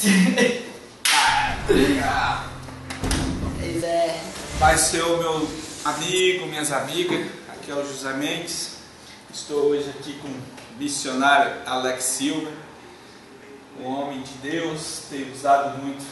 Vai ser o meu amigo, minhas amigas. Aqui é o José Mendes. Estou hoje aqui com o missionário Alex Silva, um homem de Deus, tem usado muito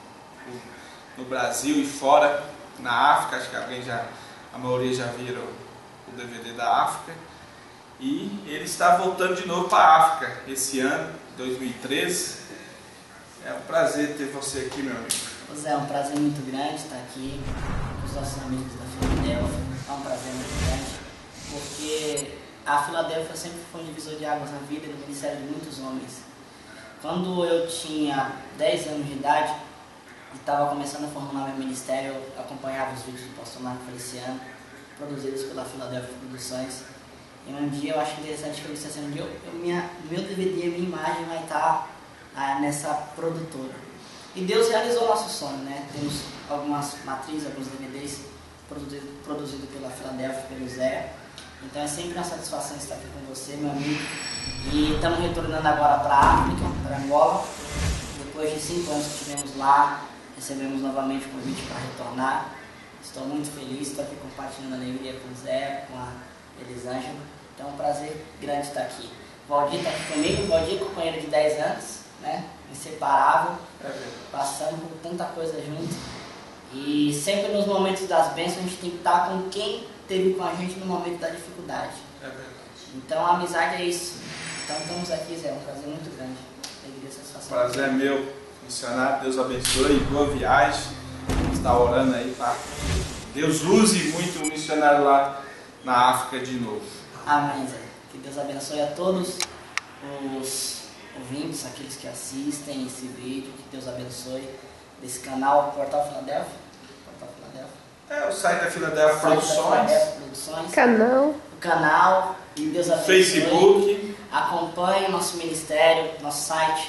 no Brasil e fora, na África. Acho que a maioria já viram o DVD da África. E ele está voltando de novo para a África esse ano, 2013. É um prazer ter você aqui, meu amigo. José, é um prazer muito grande estar aqui com os nossos amigos da Filadélfia. É um prazer muito grande, porque a Filadélfia sempre foi um divisor de águas na vida e no ministério de muitos homens. Quando eu tinha 10 anos de idade e estava começando a formar meu ministério, eu acompanhava os vídeos do pastor Marco Feliciano, produzidos pela Filadélfia Produções. E um dia eu acho interessante que eu disse assim, meu DVD, minha imagem vai estar nessa produtora. E Deus realizou nosso sonho, né? Temos algumas matrizes, alguns DVDs produzidos pela Filadélfia, pelo Zé. Então é sempre uma satisfação estar aqui com você, meu amigo. E estamos retornando agora para a África, para Angola. Depois de 5 anos que estivemos lá, recebemos novamente o convite para retornar. Estou muito feliz, estou aqui compartilhando a alegria com o Zé, com a Elisângela. Então é um prazer grande estar aqui. Valdir está aqui comigo, Valdir, companheiro de 10 anos, né? Inseparável, passando por tanta coisa junto. E sempre nos momentos das bênçãos a gente tem que estar com quem esteve com a gente no momento da dificuldade. É verdade. Então a amizade é isso. Então estamos aqui, Zé, é um prazer muito grande. Alegria e satisfação. Prazer é meu, missionário. Deus abençoe, boa viagem. Está orando aí para Deus use muito o missionário lá na África de novo. Amém, Zé. Que Deus abençoe a todos os ouvintes, aqueles que assistem esse vídeo. Que Deus abençoe desse canal Portal Filadélfia. Portal Filadélfia. É o site da Filadélfia Produções. Canal. O canal. E Deus abençoe. Facebook. Acompanhe o nosso ministério, nosso site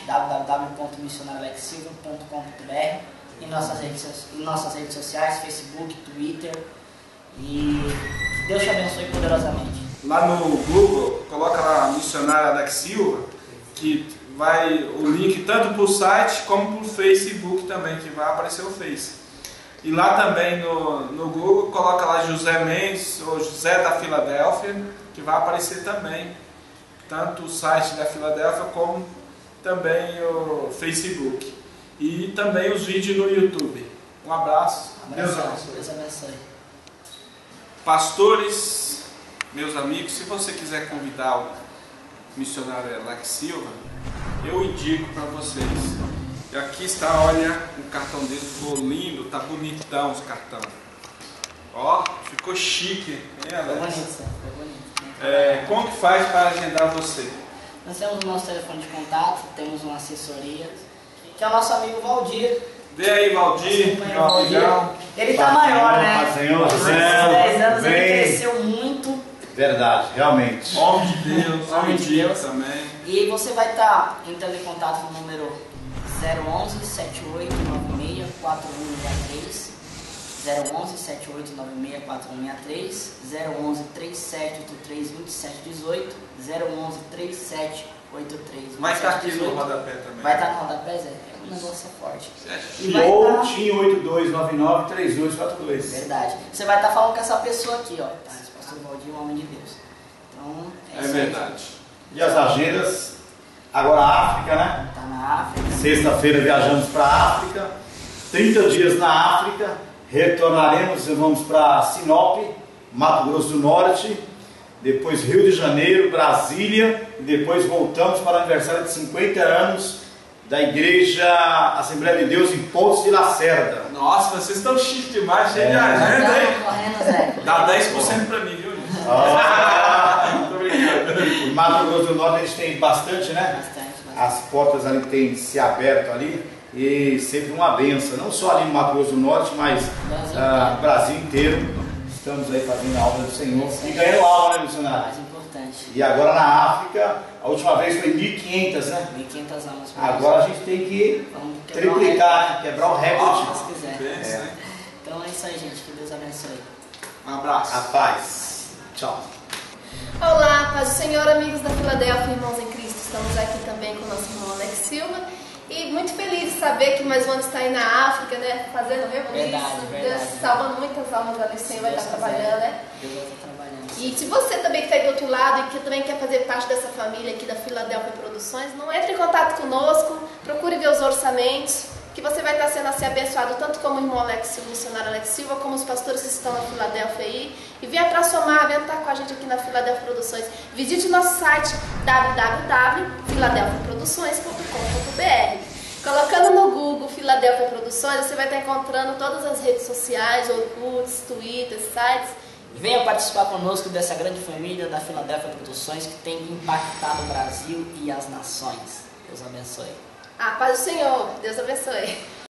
www.missionarioalexsilva.com.br e nossas redes sociais, Facebook, Twitter. E Deus te abençoe poderosamente. Lá no Google, coloca lá missionário Alex Silva, que vai o link tanto para o site como para o Facebook também, que vai aparecer o Face. E lá também no Google, coloca lá José Mendes ou José da Filadélfia, que vai aparecer também, tanto o site da Filadélfia como também o Facebook. E também os vídeos no YouTube. Um abraço. Deus abençoe. Pastores, meus amigos, se você quiser convidar o missionário Alex Silva, eu indico para vocês. E aqui está, olha, o cartão dele ficou lindo, tá bonitão os cartão. Ó, ficou chique, hein, Alex? Ficou bonito. Como que faz para agendar você? Nós temos o nosso telefone de contato, temos uma assessoria, que é o nosso amigo Valdir. Vê aí, Valdir, meu amigão. Ele tá maior, né? Senhor, Nesses 10 anos ele cresceu muito. Verdade, realmente. Homem de Deus, Homem de Deus também. E você vai estar entrando em contato no número 011 7896 4163, 011 7896 4163, 011 3783 2718, 011 3783. Vai estar aqui no rodapé também. Vai estar no rodapé, Zé. É um negócio forte. E ou TIM 8299-3242. Verdade. Você vai estar falando com essa pessoa aqui, ó. Tá? Esse pastor Valdir é um homem de Deus. Então, é verdade. E as agendas? Agora a África, né? Tá na África. Sexta-feira viajamos para a África. 30 dias na África. Retornaremos e vamos para Sinop, Mato Grosso do Norte. Depois Rio de Janeiro, Brasília. E depois voltamos para o aniversário de 50 anos da Igreja Assembleia de Deus em Pontes de Lacerda. Nossa, vocês estão chique demais, cheio de agenda, hein? Correndo, Zé. Dá 10% para mim, viu? Muito obrigado. Em Mato Grosso do Norte a gente tem bastante, né? Bastante. As portas ali têm se aberto ali e sempre uma benção, não só ali no Mato Grosso do Norte, mas Brasil inteiro. Estamos aí fazendo a obra do Senhor e ganhando aula, né, missionário? Mais importante. E agora na África, a última vez foi 1.500, né? 1.500 almas. Agora a gente tem que triplicar, né? Quebrar o recorde. Se quiser. Então é isso aí, gente. Que Deus abençoe. Um abraço. A paz. Tchau. Olá, paz do Senhor, amigos da Filadélfia, irmãos em Cristo. Estamos aqui também com o nosso irmão Alex Silva E muito feliz de saber que mais um ano está aí na África, né? Fazendo revolução. Deus salvando muitas almas ali, o Senhor vai estar trabalhando, né? Deus vai estar trabalhando. E se você também que está aí do outro lado e que também quer fazer parte dessa família aqui da Filadélfia Produções, não entre em contato conosco, procure ver os orçamentos, que você vai estar sendo assim abençoado, tanto como o irmão Alex Silva, o missionário Alex Silva, como os pastores que estão na Filadélfia aí. E venha transformar, venha estar com a gente aqui na Filadélfia Produções. Visite nosso site www.filadelfiaproduções.com.br. Colocando no Google Filadélfia Produções, você vai estar encontrando todas as redes sociais, Orkuts, Twitter, sites. Venha participar conosco dessa grande família da Filadélfia Produções que tem impactado o Brasil e as nações. Deus abençoe. Paz do Senhor. Deus abençoe.